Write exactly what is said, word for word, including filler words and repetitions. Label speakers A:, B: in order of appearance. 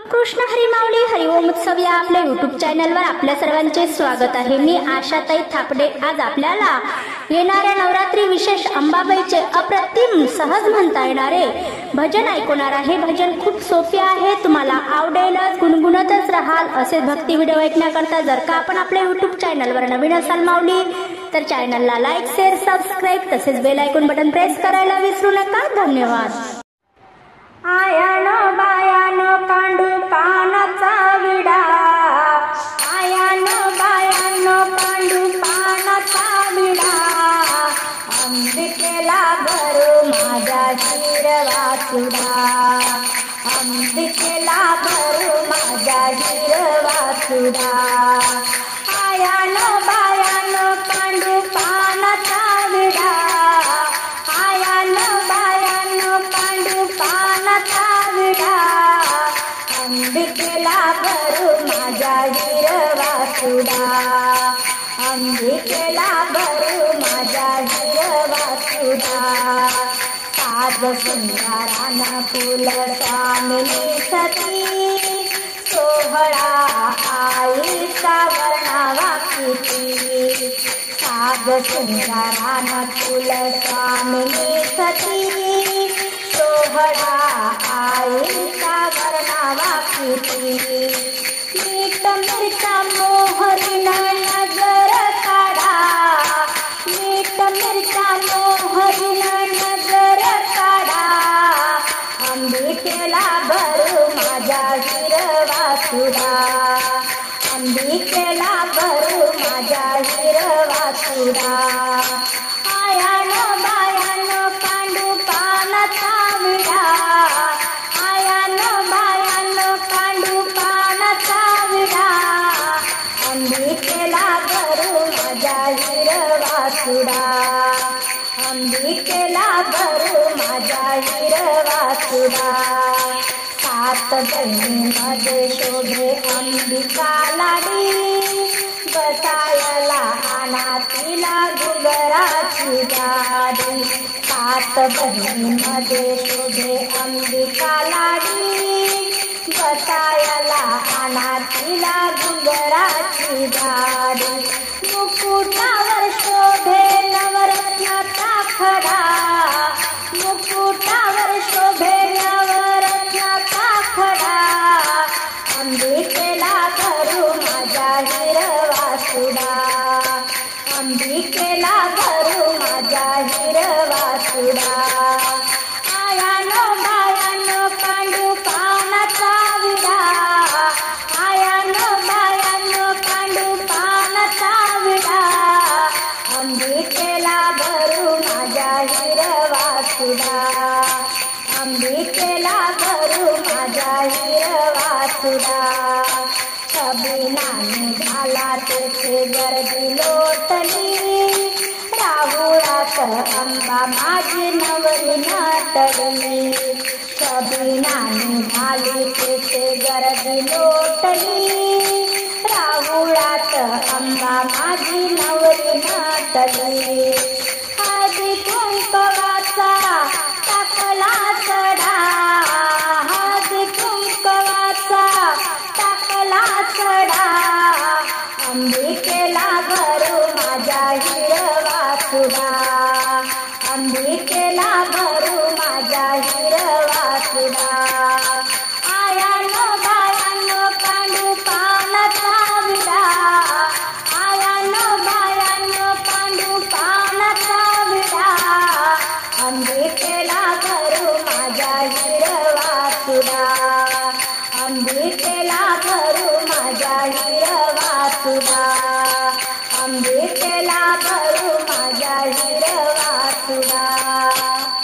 A: कृष्ण हरी माऊली हरिओम उत्सव या आपल्या यूट्यूब चॅनलवर आपल्या सर्वांचे स्वागत आहे। मी आशाताई थापडे आज आपल्याला येणाऱ्या नवरात्री विशेष अंबाबाईचे अप्रतिम सहज म्हणता येणारे भजन ऐकवणार आहे। भजन खूप सोपे आहे, तुम्हाला आवडेलच, गुणगुणतच राहाल। असे भक्ती व्हिडिओ ऐकण्याकरता जर का आपण आपल्या यूट्यूब चॅनलवर नवीन असाल माऊली तर चॅनलला लाईक शेअर सबस्क्राईब तसेच बेल आयकॉन बटन प्रेस करायला विसरू नका। धन्यवाद।
B: आयानो बायानो कांडू पानाचा विडा, आयानो बायानो कांडू पानाचा विडा, अंबिकेला भरू माझा हिरवाचुडा, अंबिकेला भरू माझा हिरवाचुडा, आयानो बायानो कांडू पानाचा विडा, आयानो बायानो कांडू पानाचा विडा, अंबिकेला भरू माझा हिरवाचुडा, अंबिकेला भरू माझा हिरवाचुडा, साज सुंदरान फुल स्वामिनी सती, सोहळा आईचा वर्णावा किती, साज सुंदरान फुल स्वामिनी सती, सोहळा आईचा वर्णावा किती, मीठ मिरच्या मोहरीन नजर काढा, मीठ मिरच्या मोहरीन नजर काढा, अंबिकेला भरू माझा हिरवाचुडा, अंबिकेला भरू माझा हिरवाचुडा, आयानो बायानो कांडू पानाचा विडा, आयानो बायानो कांडू पानाचा विडा, अंबिकेला भरू माझा हिरवाचुडा, अंबिकेला भरू माझा हिरवाचुडा, सात बहिणीमध्ये शोभे अंबिका लाडी, बसायला आणा तिला घुगराची गाडी, सात बहिणीमध्ये शोभे अंबिका लाडी, बसायला आणा तिला घुगराची गाडी, मुकुटावर शोभे नवरत्नाचा खडा, मुकुटावर शोभे नवरत्नाचा खडा, अंबिकेला भरू माझा हिरवाचुडा, अंबिकेला भरू माझा हिरवाचुडा, आयानो बायानो कांडू पानाचा विडा, आयानो बायानो कांडू पानाचा विडा, अंबिकेला भरू माझा हिरवाचुडा, अंबिकेला भरू माझा हिरवाचुडा, छबिनाने झाला तेथे गर्दी लोटली, राहुळात अंबा माझी नवरी नाटली, छबिनाने झाली तेथे गर्दी लोटली, राहुळात अंबा माझी नवरी नाटली, हळदी कुंकवाचा टाकला सडा, हळदी कुंकवाचा टाकला सडा, अंबिकेला भरू माझा हिरवाचुडा, अंबिकेला भरू माझा हिरवाचुडा, आयानो बायानो कांडू पानाचा विडा, आयानो बायानो कांडू पानाचा विडा, अंबिकेला भरू माझा हिरवाचुडा, अंबिकेला भरू माझा हिरवाचुडा, अंबिकेला भरू माझा हिरवाचुडा।